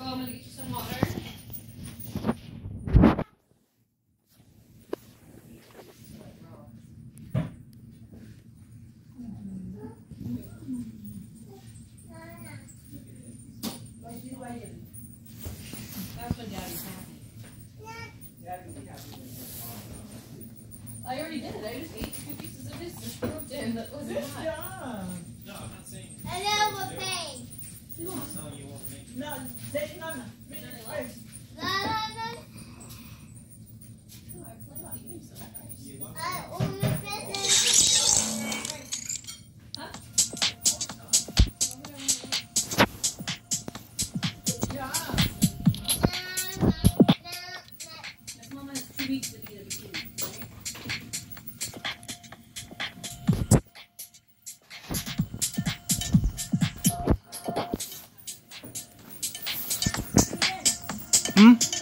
I'm gonna get you some water. That's when Daddy's happy. I already did it. I just ate 2 pieces of this and scooped in. That wasn't much. No, I'm not saying. I know what pain. I'm telling you what makes you. No, take none. Finish first. No, no, no. Oh, I plan on eating some rice. You want Only finish. Huh? Yeah. This mama has 2 weeks to be the bikini, right? Hmm?